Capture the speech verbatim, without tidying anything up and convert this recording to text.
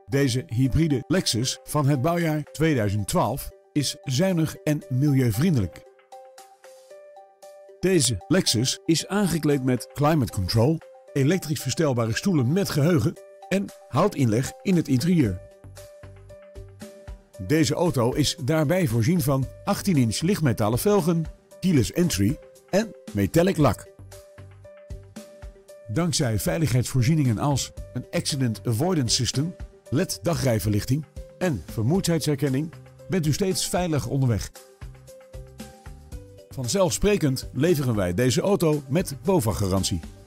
Deze hybride Lexus van het bouwjaar tweeduizend twaalf is zuinig en milieuvriendelijk. Deze Lexus is aangekleed met climate control, elektrisch verstelbare stoelen met geheugen en houtinleg in het interieur. Deze auto is daarbij voorzien van achttien inch lichtmetalen velgen, keyless entry en metallic lak. Dankzij veiligheidsvoorzieningen als een accident avoidance system, L E D dagrijverlichting en vermoeidheidsherkenning bent u steeds veilig onderweg. Vanzelfsprekend leveren wij deze auto met BOVAG garantie.